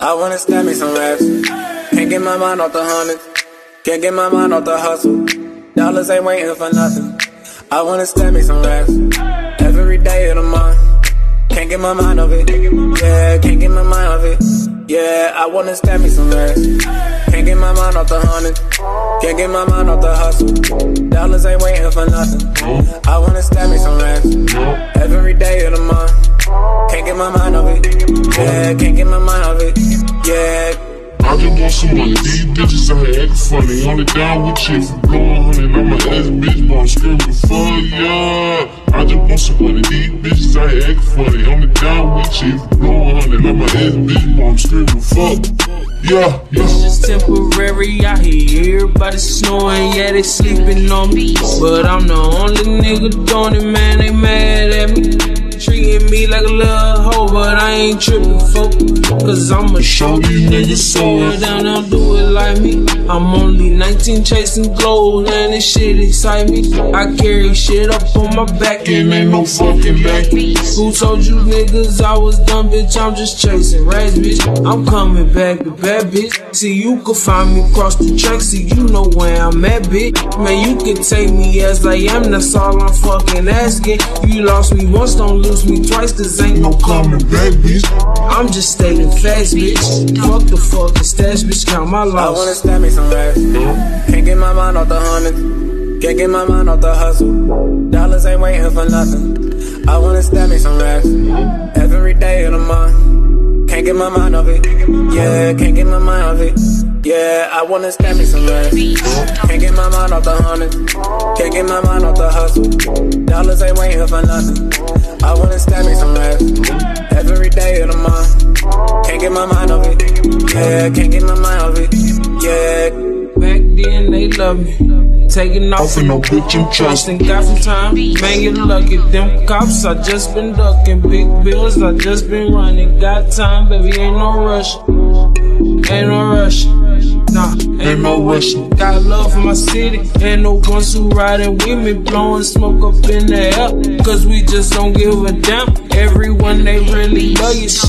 I wanna stab me some raps. Can't get my mind off the hundreds. Can't get my mind off the hustle. Dollars ain't waiting for nothing. I wanna stab me some raps. Every day of the month. Can't get my mind off it. Yeah, can't get my mind off it. Yeah, I wanna stab me some raps. Can't get my mind off the hundreds. Can't get my mind off the hustle. Dollars ain't waiting for nothing. I wanna stab me some raps. Every day of the month. Can't get my mind off it. Yeah, can't get my mind off it. Yeah. I just want some money. These bitches out here acting funny. Only down with you for blowing honey. I'm a ass bitch, but I'm screaming for ya. I just want some money. These bitches out here acting funny. Only down with you for blowing honey. I'm a ass bitch, but I'm screaming for yeah. It's just temporary out here. Everybody snoring, yeah, they sleeping on me. But I'm the only nigga doing it, man. They mad at me. Treating me like a little hoe, but I ain't tripping, folk. Cause I'ma show these niggas so down, I'll do it like me. I'm only 19 chasing gold, and this shit excite me. I carry shit up on my back, and ain't no fucking back. Who told you niggas I was done, bitch? I'm just chasing rats, bitch. I'm coming back to bad bitch. See, you can find me across the track, see, you know where I'm at, bitch. Man, you can take me as I am, that's all I'm fucking asking. You lost me once, don't lose me twice, cause ain't no coming back, bitch. I'm just stating facts, bitch. Fuck the fucking stats, bitch, count my loss. I wanna stab me some raps. Can't get my mind off the hundreds. Can't get my mind off the hustle. Dollars ain't waiting for nothing. I wanna stab me some raps. Every day of the month. Can't get my mind off it. Yeah, can't get my mind off it. Yeah, I wanna stab me some raps. Can't get my mind off the hundreds. Can't get my mind off the hustle. Dollars ain't waiting for nothing. I wanna stab me some raps. Every day of the month. Can't get my mind off it. Yeah, can't get my mind off it. Yeah. Back then they love me. Taking off and no bitch, I'm trusting. Got some time, man, you lucky. Them cops, I just been ducking. Big bills, I just been running. Got time, baby, ain't no rush. Ain't no rush. Nah, ain't no rush. Got love for my city, and the ones who riding with me, blowing smoke up in the air. Cause we just don't give a damn. Everyone, they really love you.